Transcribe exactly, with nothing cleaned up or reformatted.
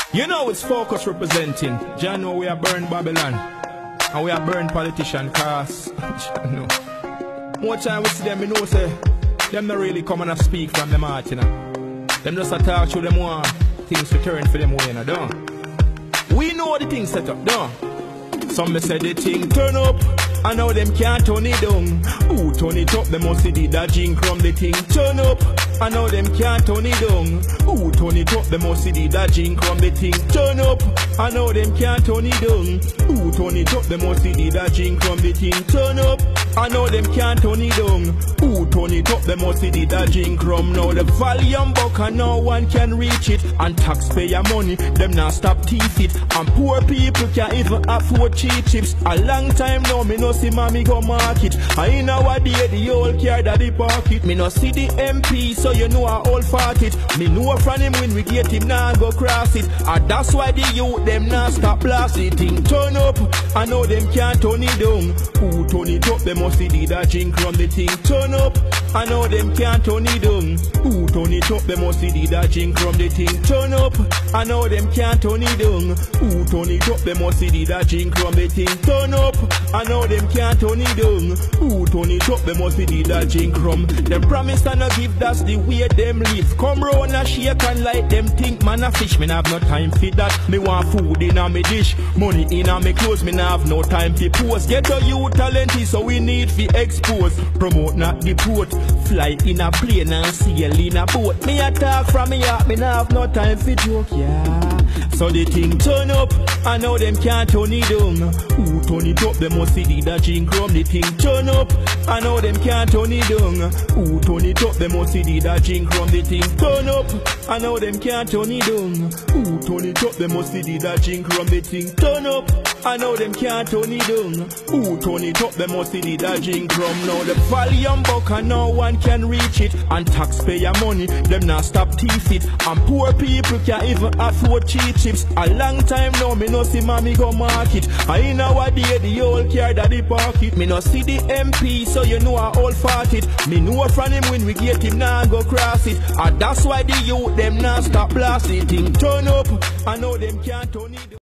You know it's Focus representing. John know we are burn Babylon. And we are burn politician cause no. More time we see them, we know say them not really come and speak from them heart, you know. Them just a talk to them want things to turn for them way, you know, don't. We know the thing set up, don't. Some may say the thing turn up, I know them can't turn it down. Who turn it up, they must see the dodging from the thing turn up. I know them can't turn it down. Who turn it up, they must see the dodging from the thing turn up. I know them can't turn it down. Who turn it up, they must see the dodging from the thing turn up. I know them can't turn it down. Who turn it up, they must see the dodging crumb. Now the volume buck and no one can reach it. And taxpayer money, them not stop teeth it. And poor people can't even afford cheap chips. A long time now, me no see mommy go market. I know what day the old car daddy pocket. Me no see the M P, so you know I all fought it. Me know from him when we get him now go cross it. And that's why the youth them not stop blasting. Thing turn up, I know them can't turn it down. Who turn it up, they must see the dodging from the thing turn up. I know them can't turn it down. Who turn it up, they must see the dodging from the thing turn up. I know them can't turn it down. Who turn it up, they must see the dodging from the thing turn up. I know them can't turn it down. Who turn it up, they must see the dodging crumb. Them promise and a give, that's the way them live. Come round and shake and like them think man a fish. Me nah have no time for that. Me want food in a me dish, money in a me clothes. Me nah have no time for post. Get a you talenty, so we need fi expose. Promote not deport. Fly in a plane and sail in a boat. Me a talk from me heart, me nah have no time for joke, yeah. So the thing turn up, I know them can't turn it down. Who turn it up, they must see the dodging crumb. The thing turn up, I know them can't turn it down. Who turn it up, they must see the dodging crumb. The thing turn up, I know them can't turn it down. Who turn it up, they must see the dodging crumb. The thing turn up, I know them can't turn it down. Who turn it up, they must see the dodging crumb. Now the volume buck and no one can reach it. And taxpayer money, them not stop teeth it. And poor people can't even afford cheap chips. A long time now, me no see mommy go market. I know what day the old car daddy pocket. Me no see the M P, so you know I all fought it. Me know from him when we get him now go cross it. And that's why the youth them not stop blasting. Thing turn up, I know them can't turn it.